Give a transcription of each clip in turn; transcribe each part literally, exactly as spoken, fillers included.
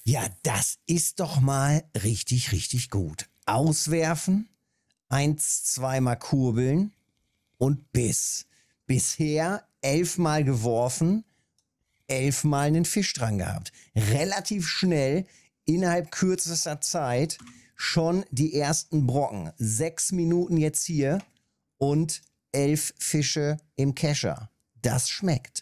Ja, das ist doch mal richtig, richtig gut. Auswerfen, eins, zweimal kurbeln und Biss. Bisher elfmal geworfen, elfmal einen Fisch dran gehabt. Relativ schnell, innerhalb kürzester Zeit, schon die ersten Brocken. Sechs Minuten jetzt hier und elf Fische im Kescher. Das schmeckt.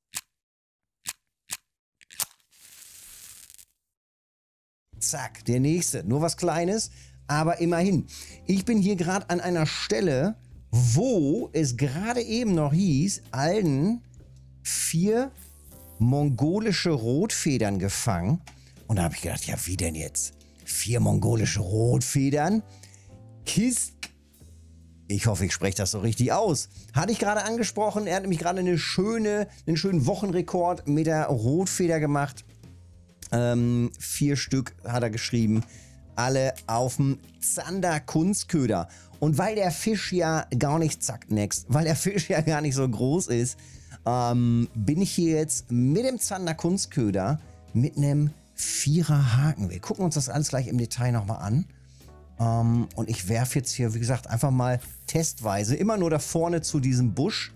Zack, der nächste. Nur was Kleines, aber immerhin. Ich bin hier gerade an einer Stelle, wo es gerade eben noch hieß, Alden vier mongolische Rotfedern gefangen. Und da habe ich gedacht, ja, wie denn jetzt? Vier mongolische Rotfedern? Kisk. Ich hoffe, ich spreche das so richtig aus. Hatte ich gerade angesprochen. Er hat nämlich gerade eine schöne, einen schönen Wochenrekord mit der Rotfeder gemacht. Ähm, vier Stück hat er geschrieben. Alle auf dem Zander Kunstköder. Und weil der Fisch ja gar nicht, zack, next, weil der Fisch ja gar nicht so groß ist, ähm, bin ich hier jetzt mit dem Zander Kunstköder mit einem Vierer Haken. Wir gucken uns das alles gleich im Detail nochmal an. Ähm, und ich werfe jetzt hier, wie gesagt, einfach mal testweise immer nur da vorne zu diesem Busch.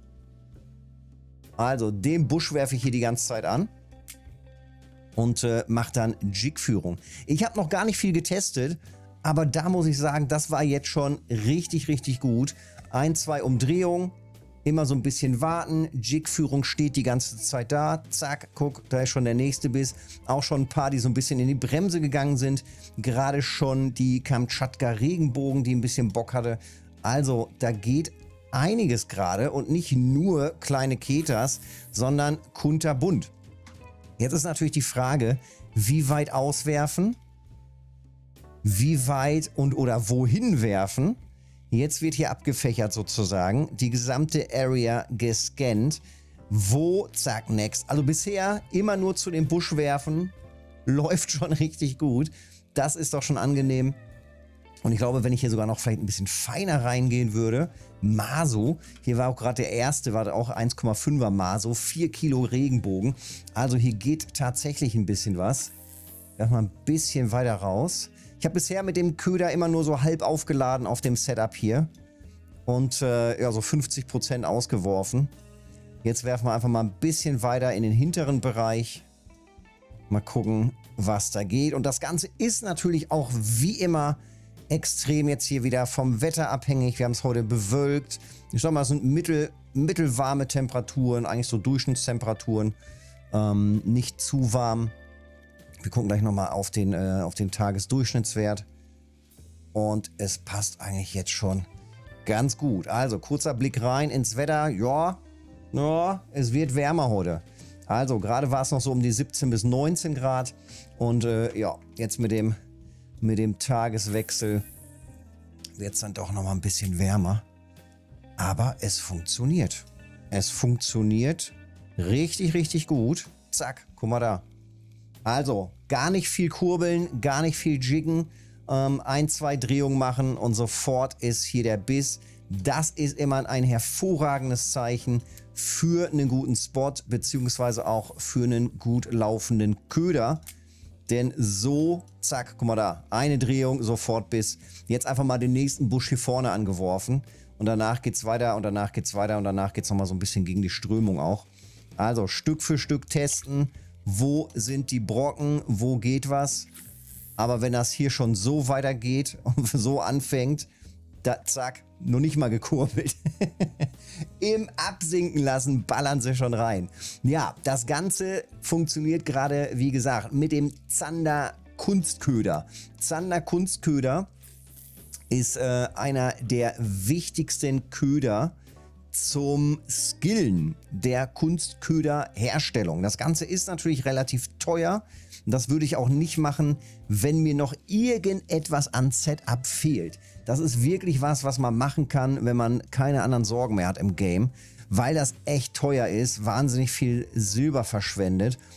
Also den Busch werfe ich hier die ganze Zeit an. Und äh, macht dann Jigführung. Ich habe noch gar nicht viel getestet, aber da muss ich sagen, das war jetzt schon richtig, richtig gut. Ein, zwei Umdrehungen, immer so ein bisschen warten. Jigführung steht die ganze Zeit da. Zack, guck, da ist schon der nächste Biss. Auch schon ein paar, die so ein bisschen in die Bremse gegangen sind. Gerade schon die Kamtschatka Regenbogen, die ein bisschen Bock hatte. Also, da geht einiges gerade und nicht nur kleine Ketas, sondern kunterbunt. Jetzt ist natürlich die Frage, wie weit auswerfen, wie weit und oder wohin werfen. Jetzt wird hier abgefächert sozusagen, die gesamte Area gescannt. Wo, zack, next. Also bisher immer nur zu dem Busch werfen, läuft schon richtig gut. Das ist doch schon angenehm. Und ich glaube, wenn ich hier sogar noch vielleicht ein bisschen feiner reingehen würde, Maso, hier war auch gerade der erste, war auch eins Komma fünfer Maso, vier Kilo Regenbogen. Also hier geht tatsächlich ein bisschen was. Lass mal ein bisschen weiter raus. Ich habe bisher mit dem Köder immer nur so halb aufgeladen auf dem Setup hier. Und äh, ja, so fünfzig Prozent ausgeworfen. Jetzt werfen wir einfach mal ein bisschen weiter in den hinteren Bereich. Mal gucken, was da geht. Und das Ganze ist natürlich auch wie immer extrem jetzt hier wieder vom Wetter abhängig. Wir haben es heute bewölkt. Ich sag mal, es sind mittel, mittelwarme Temperaturen, eigentlich so Durchschnittstemperaturen. Ähm, nicht zu warm. Wir gucken gleich nochmal auf den, äh, auf den Tagesdurchschnittswert. Und es passt eigentlich jetzt schon ganz gut. Also kurzer Blick rein ins Wetter. Ja, ja, es wird wärmer heute. Also gerade war es noch so um die siebzehn bis neunzehn Grad. Und äh, ja, jetzt mit dem Mit dem Tageswechsel wird es dann doch noch mal ein bisschen wärmer. Aber es funktioniert. Es funktioniert richtig, richtig gut. Zack, guck mal da. Also, gar nicht viel kurbeln, gar nicht viel jiggen. Ähm, ein, zwei Drehungen machen und sofort ist hier der Biss. Das ist immer ein hervorragendes Zeichen für einen guten Spot, beziehungsweise auch für einen gut laufenden Köder. Denn so, zack, guck mal da, eine Drehung, sofort Biss. Jetzt einfach mal den nächsten Busch hier vorne angeworfen. Und danach geht's weiter und danach geht's weiter und danach geht's nochmal so ein bisschen gegen die Strömung auch. Also Stück für Stück testen. Wo sind die Brocken? Wo geht was? Aber wenn das hier schon so weitergeht und so anfängt, da, zack, nur nicht mal gekurbelt. Im Absinken lassen, ballern sie schon rein. Ja, das Ganze funktioniert gerade, wie gesagt, mit dem Zander Kunstköder. Zander Kunstköder ist äh, einer der wichtigsten Köder zum Skillen der Kunstköderherstellung. Das Ganze ist natürlich relativ teuer. Das würde ich auch nicht machen, wenn mir noch irgendetwas an Setup fehlt. Das ist wirklich was, was man machen kann, wenn man keine anderen Sorgen mehr hat im Game, weil das echt teuer ist, wahnsinnig viel Silber verschwendet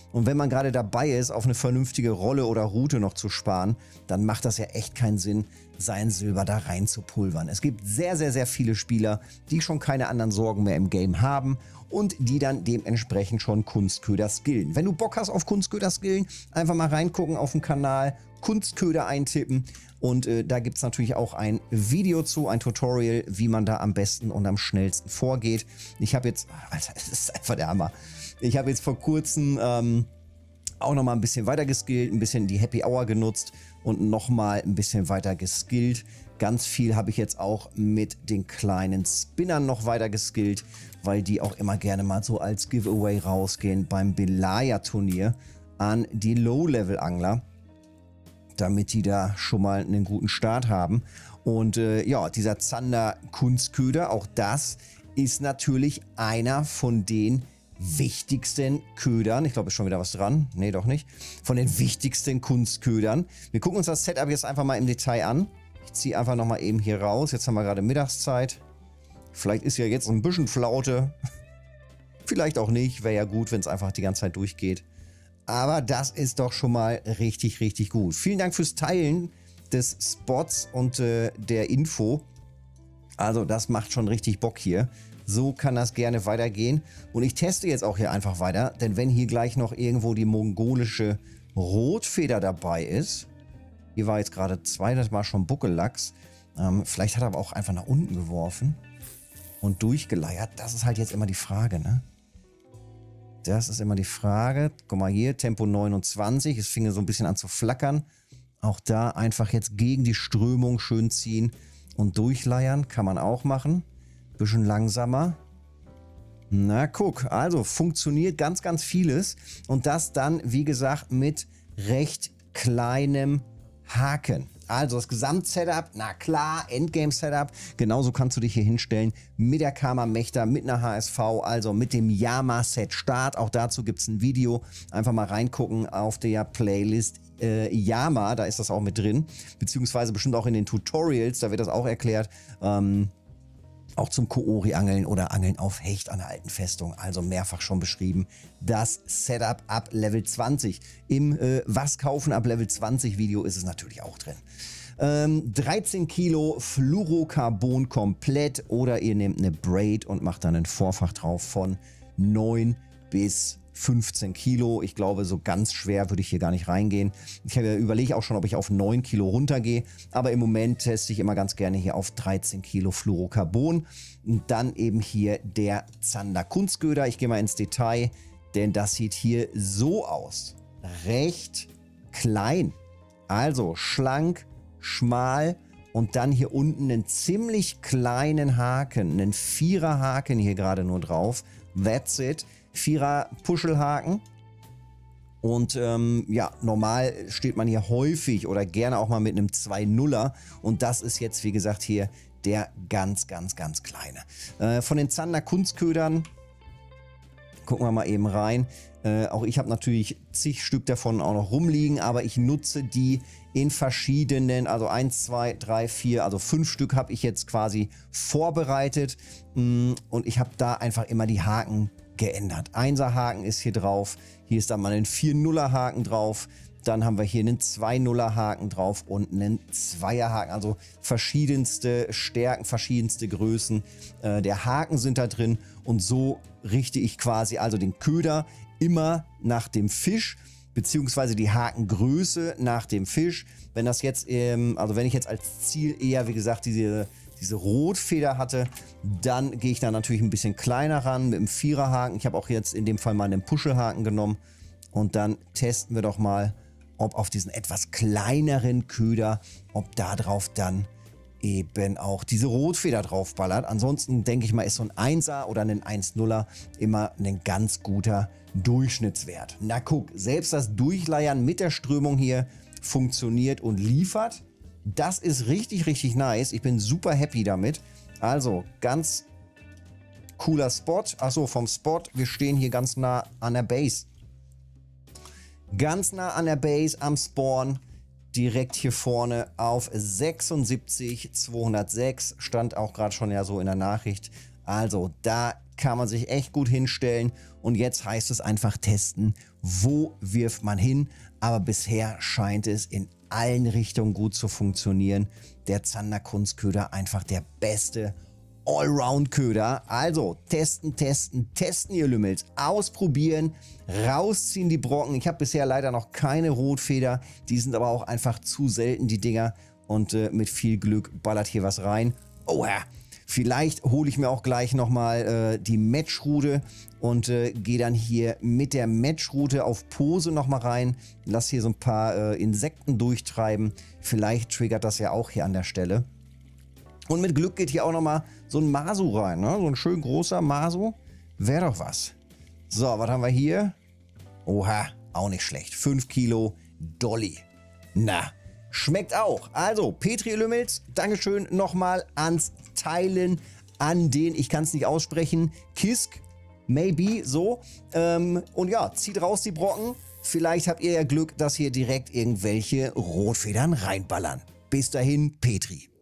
Und wenn man gerade dabei ist, auf eine vernünftige Rolle oder Route noch zu sparen, dann macht das ja echt keinen Sinn, sein Silber da rein zu pulvern. Es gibt sehr, sehr, sehr viele Spieler, die schon keine anderen Sorgen mehr im Game haben und die dann dementsprechend schon Kunstköder skillen. Wenn du Bock hast auf Kunstköder skillen, einfach mal reingucken auf den Kanal, Kunstköder eintippen und äh, da gibt es natürlich auch ein Video zu, ein Tutorial, wie man da am besten und am schnellsten vorgeht. Ich habe jetzt, Alter, es ist einfach der Hammer. Ich habe jetzt vor kurzem ähm, auch noch mal ein bisschen weiter geskillt, ein bisschen die Happy Hour genutzt und noch mal ein bisschen weiter geskillt. Ganz viel habe ich jetzt auch mit den kleinen Spinnern noch weiter geskillt, weil die auch immer gerne mal so als Giveaway rausgehen beim Belaya-Turnier an die Low-Level-Angler, damit die da schon mal einen guten Start haben. Und äh, ja, dieser Zander Kunstköder, auch das ist natürlich einer von den wichtigsten Ködern. Ich glaube, ist schon wieder was dran. Nee, doch nicht. Von den wichtigsten Kunstködern. Wir gucken uns das Setup jetzt einfach mal im Detail an. Ich ziehe einfach nochmal eben hier raus. Jetzt haben wir gerade Mittagszeit. Vielleicht ist ja jetzt ein bisschen Flaute. Vielleicht auch nicht. Wäre ja gut, wenn es einfach die ganze Zeit durchgeht. Aber das ist doch schon mal richtig, richtig gut. Vielen Dank fürs Teilen des Spots und äh, der Info. Also das macht schon richtig Bock hier. So kann das gerne weitergehen. Und ich teste jetzt auch hier einfach weiter. Denn wenn hier gleich noch irgendwo die mongolische Rotfeder dabei ist. Hier war jetzt gerade zwei, das war schon Buckellachs. Ähm, vielleicht hat er aber auch einfach nach unten geworfen. Und durchgeleiert. Das ist halt jetzt immer die Frage, ne? Das ist immer die Frage. Guck mal hier, Tempo neunundzwanzig. Es fing so ein bisschen an zu flackern. Auch da einfach jetzt gegen die Strömung schön ziehen und durchleiern. Kann man auch machen. Bisschen langsamer. Na, guck. Also funktioniert ganz, ganz vieles. Und das dann, wie gesagt, mit recht kleinem Haken. Also das Gesamtsetup, na klar, Endgame-Setup. Genauso kannst du dich hier hinstellen mit der Kama Mechta, mit einer H S V, also mit dem Yama-Set Start. Auch dazu gibt es ein Video. Einfach mal reingucken auf der Playlist äh, Yama, da ist das auch mit drin. Beziehungsweise bestimmt auch in den Tutorials, da wird das auch erklärt. Ähm, auch zum Koori-Angeln oder Angeln auf Hecht an der alten Festung. Also mehrfach schon beschrieben. Das Setup ab Level zwanzig. Im äh, Was kaufen ab Level zwanzig Video ist es natürlich auch drin. Ähm, dreizehn Kilo Fluorocarbon komplett oder ihr nehmt eine Braid und macht dann ein Vorfach drauf von neun bis fünfzehn Kilo. Ich glaube, so ganz schwer würde ich hier gar nicht reingehen. Ich überlege auch schon, ob ich auf neun Kilo runtergehe. Aber im Moment teste ich immer ganz gerne hier auf dreizehn Kilo Fluorocarbon. Und dann eben hier der Zander Kunstköder. Ich gehe mal ins Detail, denn das sieht hier so aus. Recht klein. Also schlank, schmal und dann hier unten einen ziemlich kleinen Haken. Einen Vierer-Haken hier gerade nur drauf. That's it. Vierer Puschelhaken und ähm, ja, normal steht man hier häufig oder gerne auch mal mit einem zwei Nuller und das ist jetzt, wie gesagt, hier der ganz, ganz, ganz kleine. Äh, von den Zander Kunstködern gucken wir mal eben rein. Äh, auch ich habe natürlich zig Stück davon auch noch rumliegen, aber ich nutze die in verschiedenen, also eins, zwei, drei, vier, also fünf Stück habe ich jetzt quasi vorbereitet und ich habe da einfach immer die Haken geändert. Einser-Haken ist hier drauf, hier ist dann mal ein vier Nuller Haken drauf, dann haben wir hier einen zwei Nuller Haken drauf und einen Zweier-Haken, also verschiedenste Stärken, verschiedenste Größen äh, der Haken sind da drin und so richte ich quasi also den Köder immer nach dem Fisch, beziehungsweise die Hakengröße nach dem Fisch. Wenn das jetzt, ähm, also wenn ich jetzt als Ziel eher, wie gesagt, diese diese Rotfeder hatte, dann gehe ich da natürlich ein bisschen kleiner ran mit dem Viererhaken. Ich habe auch jetzt in dem Fall mal einen Puschelhaken genommen und dann testen wir doch mal, ob auf diesen etwas kleineren Köder, ob da drauf dann eben auch diese Rotfeder drauf ballert. Ansonsten denke ich mal, ist so ein Einser oder ein eins Nuller immer ein ganz guter Durchschnittswert. Na guck, selbst das Durchleiern mit der Strömung hier funktioniert und liefert. Das ist richtig, richtig nice. Ich bin super happy damit. Also, ganz cooler Spot. Achso, vom Spot. Wir stehen hier ganz nah an der Base. Ganz nah an der Base am Spawn. Direkt hier vorne auf sechsundsiebzig zweihundertsechs. Stand auch gerade schon ja so in der Nachricht. Also, da kann man sich echt gut hinstellen. Und jetzt heißt es einfach testen, wo wirft man hin. Aber bisher scheint es in allen Richtungen gut zu funktionieren. Der Zander Kunstköder einfach der beste Allround-Köder. Also testen, testen, testen, ihr Lümmels. Ausprobieren, rausziehen die Brocken. Ich habe bisher leider noch keine Rotfeder. Die sind aber auch einfach zu selten, die Dinger. Und äh, mit viel Glück ballert hier was rein. Oha! Vielleicht hole ich mir auch gleich nochmal äh, die Matchroute und äh, gehe dann hier mit der Matchroute auf Pose nochmal rein. Lass hier so ein paar äh, Insekten durchtreiben. Vielleicht triggert das ja auch hier an der Stelle. Und mit Glück geht hier auch nochmal so ein Masu rein. Ne? So ein schön großer Masu. Wäre doch was. So, was haben wir hier? Oha, auch nicht schlecht. fünf Kilo Dolly. Na, schmeckt auch. Also, Petri Lümmels, Dankeschön nochmal ans Teilen, an den, ich kann es nicht aussprechen, Kisk, maybe, so. Ähm, und ja, zieht raus die Brocken. Vielleicht habt ihr ja Glück, dass hier direkt irgendwelche Rotfedern reinballern. Bis dahin, Petri.